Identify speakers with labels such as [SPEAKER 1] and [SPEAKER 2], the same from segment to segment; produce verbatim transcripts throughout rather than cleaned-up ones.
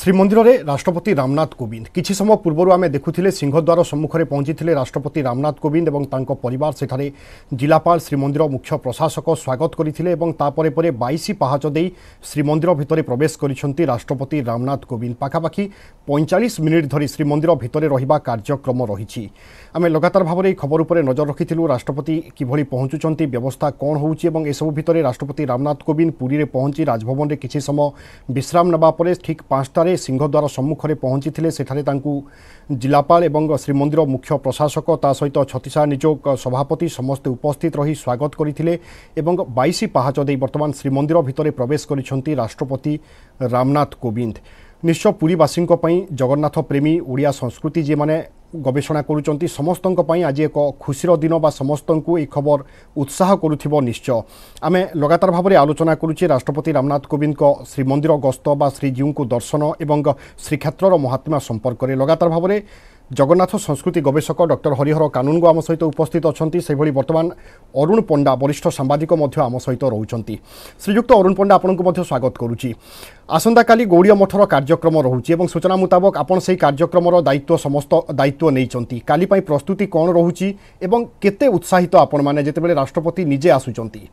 [SPEAKER 1] श्रीमंदिर में राष्ट्रपति रामनाथ कोविंद किछि समय पूर्व आम देखुले सिंहद्वार सम्मुख में पहुंची राष्ट्रपति रामनाथ कोविंद और तांको परिवार सेठारे जिलापाल श्रीमंदिर मुख्य प्रशासक स्वागत करथिले एवं तापरे परे बाईस पाहाच दे श्रीमंदिर भितर प्रवेश करिसेंती राष्ट्रपति रामनाथ कोविंद। पाखापाखि पैंतालीस मिनिट धरी श्रीमंदिर भितर रहिबा कार्यक्रम रही। आम लगातार भाव में खबर उपर नजर रखिथिलु राष्ट्रपति किभली पहुंचुचंती, व्यवस्था कौन होउची एवं एसबु भितर राष्ट्रपति रामनाथ कोविंद पुरी रे पहुंची राजभवन में किछि समय विश्राम नबा परे ठीक पांचटा सिंहद्वार सम्मुख में पहुंची सेठारे तांकु जिलापाल एवं श्रीमंदिर मुख्य प्रशासक ता सहित छत्तीसगढ़ निजोग सभापति समस्ते उपस्थित रही स्वागत करथिले एवं बाईस पाहाच दे वर्तमान श्रीमंदिर भितर प्रवेश करिसेंती राष्ट्रपति रामनाथ कोविंद। निश्चय पुरीवासी जगन्नाथ प्रेमी ओडिया संस्कृति जे माने गवेषणा करुचंती समस्त आज एक खुशीर दिन बा समस्त को एक खबर उत्साह करुथिबो। निश्चय आम लगातार भाव में आलोचना करुचे राष्ट्रपति रामनाथ कोविंद को श्रीमंदिर गस्त बा श्रीजीव को दर्शन एवं श्रीक्षेत्र महात्मा संपर्क में लगातार भाव में जगन्नाथ संस्कृति गवेषक डॉक्टर हरिहर कानूनगो आम सहित उपस्थित अच्छा से बर्तमान अरुण पंडा वरिष्ठ सांबादिक आम सहित रोचंती। श्रीयुक्त अरुण पंडा आपको स्वागत करुच्ची। आसंता काली गौड़िया मठर कार्यक्रम रोचे और सूचना मुताबक आपन से कार्यक्रम दायित्व समस्त दायित्व नहीं काली पाई प्रस्तुति कौन रोची एवं केते उत्साहित आपण माने जेतेबेले राष्ट्रपति निजे आसुचंती।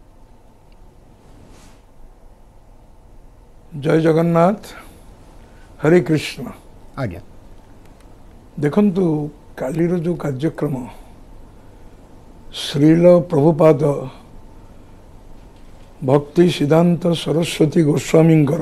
[SPEAKER 2] जय जगन्नाथ, हरे कृष्ण।
[SPEAKER 1] आज्ञा
[SPEAKER 2] देखंतु कालीर जो कार्यक्रम श्रील प्रभुपाद भक्ति सिद्धांत सरस्वती गोस्वामींकर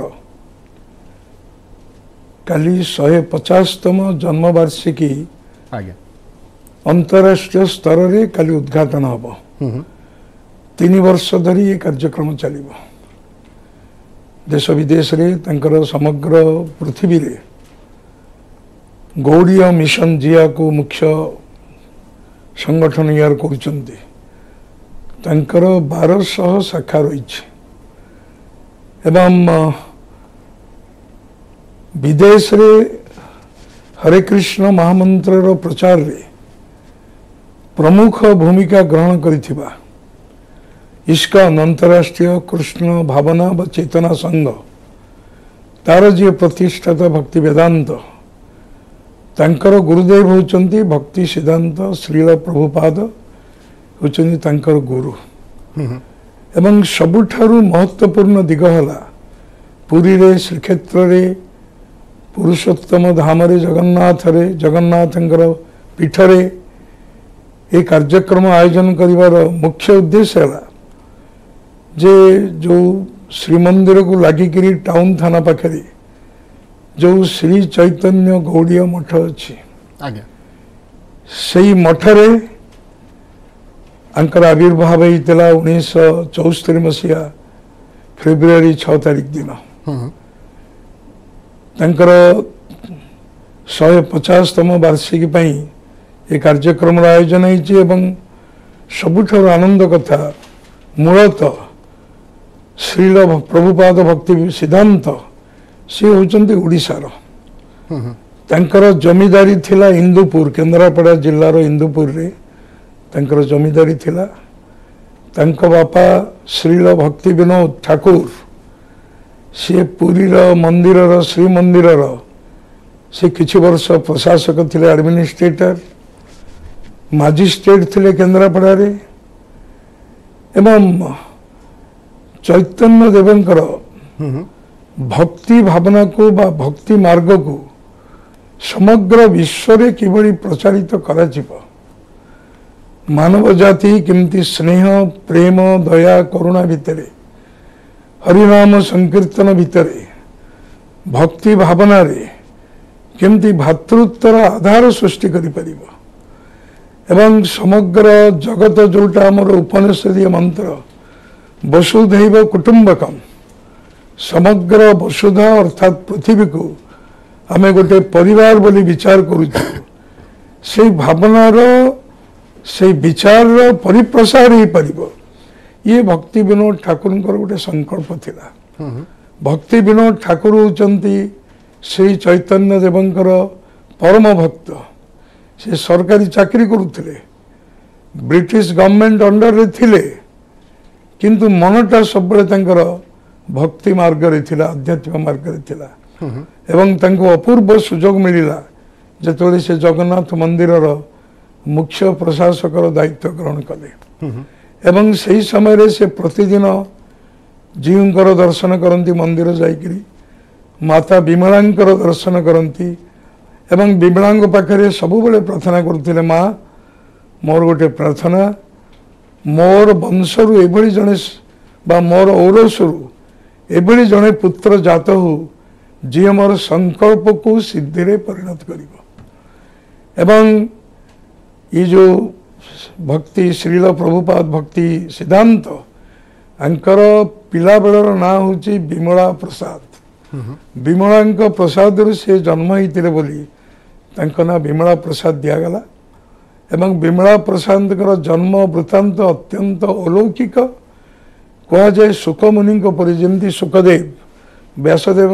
[SPEAKER 2] काली शहे पचासतम जन्मवार्षिकी अंतरराष्ट्रीय स्तर रे काली उद्घाटन हम तीन वर्ष धरी ये कार्यक्रम चलिबो। देश विदेश रे तंकर समग्र पृथ्वी रे गौड़िया मिशन जिया को मुख्य संगठन यार करुचंती। तंकर बारह सौ शाखा रही एवं विदेश रे हरे कृष्ण महामंत्र प्रचार रे प्रमुख भूमिका ग्रहण करिथिबा इस्कॉन अंतरराष्ट्रीय कृष्ण भावना व चेतना संघ तार जी प्रतिष्ठाता भक्ति वेदांत तांकर गुरुदेव होचंती भक्ति सिद्धांत श्रील प्रभुपाद होचंती तांकर गुरु एवं सबुठारु महत्वपूर्ण दिग हला पुरी रे श्रीक्षेत्र रे पुरुषोत्तम धाम रे जगन्नाथ रे जगन्नाथंकर पीठ रे ए कार्यक्रम आयोजन करिवार मुख्य उद्देश्य है जे जो श्रीमंदिर को लागिकी टाउन थाना पाखरे जो श्री चैतन्य गौड़िया मठ अच्छी से मठरे अंकर आविर्भाव होता उन्नीस चौस्तरी मसीहा फेब्रुआरी छह तारीख दिन तंकर शहे पचासतम वार्षिकी पाई ये कार्यक्रम आयोजन होती सबुठार आनंद कथा मूलतः श्रील प्रभुपाद भक्ति सिद्धांत सी होचंती ओडिशार तंकर जमीदारी थिला इंदुपुर केन्द्रापड़ा जिल्लार इंदुपुर रे तंकर जमीदारी थिला। तंक बापा श्रील भक्ति विनोद ठाकुर सी पुरीर मंदिरर श्री मंदिरर से किछि वर्ष प्रशासक थिले, एडमिनिस्ट्रेटर मजिस्ट्रेट थिले केन्द्रापड़ा रे एवं चैतन्य देवंकर भक्ति भावना को बा भक्ति मार्ग को समग्र विश्व रे किबड़ी प्रचारित करा जिवो, मानव जाति केमती स्नेह प्रेम दया करुणा भितरे हरिनाम संकीर्तन भितरे भक्ति भावना रे केमती भातृत्वर आधार सृष्टि करि परिबो एवं समग्र जगत जोटा हमर उपनिषदीय मंत्र वसुधैव कुटुंबकम समग्र वसुधा अर्थात पृथ्वी को आमे गोटे परिवार बोली विचार करुछु से भावनार से विचार परिप्रसार हो पारिबो। ये भक्ति विनोद ठाकुर गोटे संकल्प थिला। भक्ति विनोद ठाकुर होचंती श्री चैतन्य देवंकर परम भक्त। से सरकारी चाकरी करुथिले, ब्रिटिश गवर्नमेंट अंडर रे थिले, किंतु मनटा सब भक्ति मार्ग रे थिला, आध्यात्मिक मार्ग रे थिला। एवं तांको अपूर्व सुजोग मिलिला जेतोले से जगन्नाथ मंदिरर मुख्य प्रशासकर दायित्व ग्रहण कले एवं सही समय रे से प्रतिदिन जीवंकर दर्शन करती मंदिर जाइकरी माता विमलांकर दर्शन करती एवं विमलांग पाखरे सबुबले प्रार्थना करथिले माँ मोर गोटे प्रार्थना मोर वंशरु एभली जने बा मोर औरसरु एभली जने पुत्र जात हो जी मोर संकल्प को सिद्धि रे परिणत करिवो एवं ये जो भक्ति श्रील प्रभुपाद भक्ति सिद्धांत अंकर पिला बेलर ना होची विमला प्रसाद विमलांक प्रसाद रु से जन्म होइतिले बोली तांको ना विमला प्रसाद दिया गला एवं विमला प्रसाद जन्म वृत्तांत अत्यंत अलौकिक कह जाए सुखमुनि परि जेमती सुखदेव व्यासदेव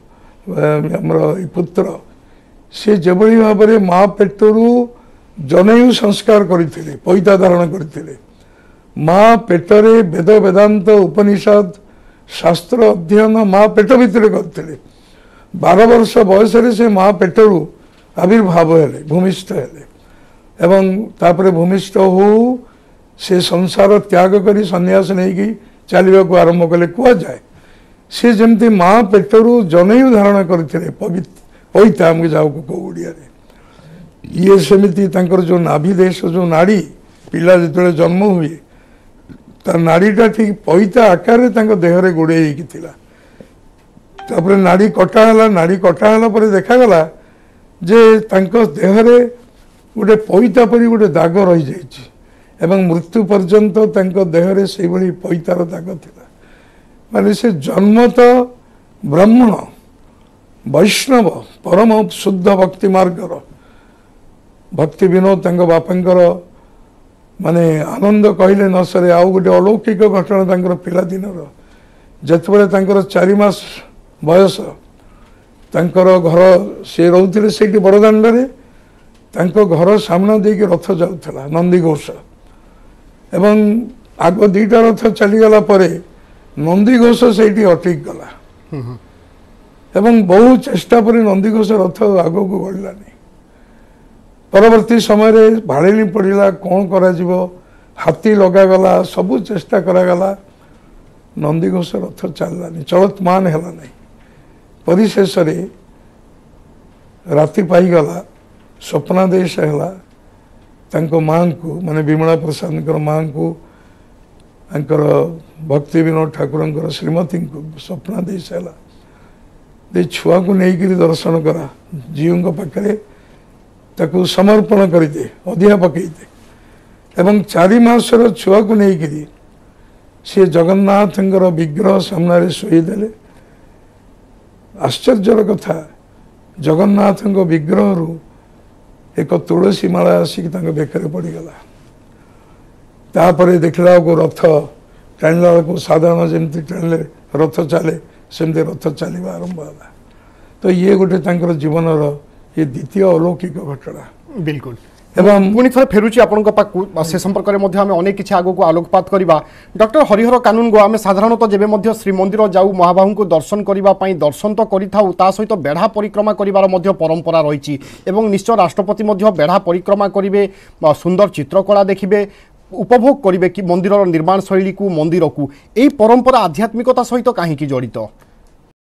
[SPEAKER 2] पुत्र से जबली भाव में माँ पेटरू जनेऊ संस्कार करते पैता धारण करते माँ पेटरे वेद वेदांत उपनिषद शास्त्र अध्ययन माँ पेट भितर करते बार वर्ष बयस से माँ पेटरू आविर्भाव हेले भूमिष्ठ हेले एवं तापर भूमिष्ठ हो से संसार त्याग करी सन्यास नहीं चलने को आरंभ कले कह जाए सी जमती माँ पेटरू जनेऊ धारण करते पैता आमके जाओ को ओडिया ये सेमिति जो नाभि देश जो नाड़ी पिला जो जन्म हुए ता नाड़ीटा ठीक पैता आकार देहरे गोड़े तापर नाड़ी कटाला नाड़ी कटाला पर देखागला जे देहरे गोटे पैता परी गोटे दाग रही जाइए एवं मृत्यु पर्यंत देहरे से भली पैतार दाग थिला माने से जन्म तो ब्राह्मण वैष्णव परम शुद्ध भक्ति मार्गर भक्ति विनोद बापांकर माने आनंद कहले न सरे आउ गोटे अलौकिक घटना पिला दिन जिते चारि मास बयस तांकर घर से रोते से बड़दाण्ड घर सामना देकी रथ जाऊला नंदीघोष एवं आग दीटा रथ चलीगला नंदीघोष से अटक गला एवं बहु चेष्टा पर नंदीघोष रथ आग को गड़लानी परवर्ती समय भाड़ेनी पड़ा कौन करा हाथी लगागला सबू चेष्टा करागला नंदीघोष रथ चललानी चलतमान है नहीं परिशेष राति पाईगला स्वप्नादेश है माँ को माने विमला प्रसाद माँ को भक्ति विनोद ठाकुर श्रीमती को स्वप्नादेश है छुआ को लेकिन दर्शन करा जीव पाखे ताकू समर्पण करदे अधिया पकईदे एवं चारि मासर छुआ को लेकिन सी जगन्नाथ विग्रह सामने शोईदे आश्चर्यर कथा जगन्नाथ विग्रह रु एक तुलसी माला आसिक बेकर पड़गला तापर देखला को रथ टाणला को साधारण जमी टाणले रथ चले सेमती रथ चलवा आरंभ है तो ये गोटे जीवन ये द्वितीय अलौकिक घटना
[SPEAKER 1] बिल्कुल एवं पुणी थे फेरुची आपण पाखु से संपर्क में आम अनेक किसी आग को आलोकपात करवा डॉक्टर हरिहर कानून गो आम साधारणतः जेबे मध्य श्रीमंदिर जाऊ महाबाहू को दर्शन करने दर्शन तो करिथाउ ता सहित बेढ़ा परिक्रमा करिवार मध्य परंपरा रही एवं निश्चय राष्ट्रपति मध्य बेढ़ा परिक्रमा करेंगे सुंदर चित्रकला देखिए उपभोग करेंगे कि मंदिर निर्माण शैली को मंदिर को यही परंपरा आध्यात्मिकता सहित कहीं जड़ित